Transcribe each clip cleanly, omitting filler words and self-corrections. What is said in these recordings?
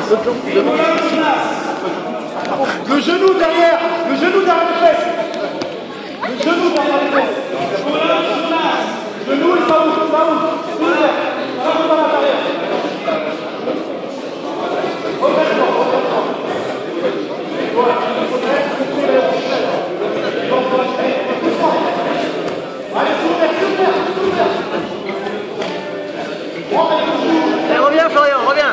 Le genou derrière les fesses. Le genou derrière les fesses. Le genou et ça ouvre, ça ouvre. Ça ouvre à l'intérieur. Allez, reviens Florian, reviens.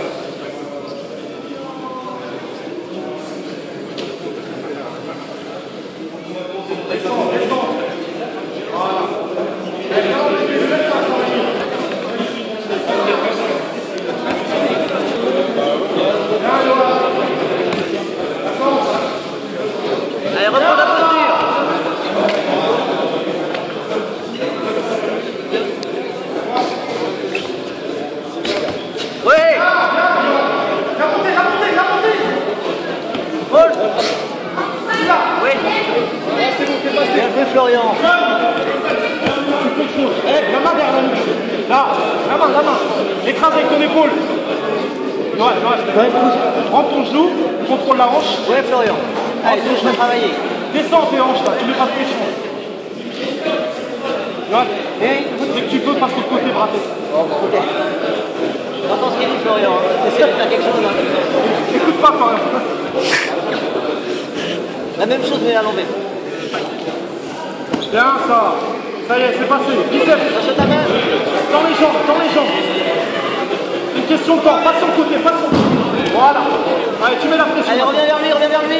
Allez, reprends la posture. Oui. La montée. Paul. Oui. C'est bon, c'est passé. Bien joué Florian. Tu contrôles. La main derrière la nuque. Là, la main. Écrase avec ton épaule. Ouais. Prends ton genou, contrôle la hanche. Oui Florian. Allez, je vais travailler. Descends tes hanches là, tu mets pas de pression. Dès que tu peux, passe de côté, braquer. Ok. J'entends ce qu'il dit Florian. Essaye de faire quelque chose. Écoute pas quand même. La même chose mais à l'envers. Bien ça. Ça y est, c'est passé. Biceps. Lâche ta main. Dans les jambes. Une question de corps, pas sur le côté, Voilà. Allez, tu mets la pression. Allez, reviens vers lui.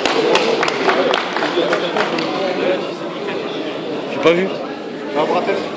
J'ai pas vu. Un bras tête.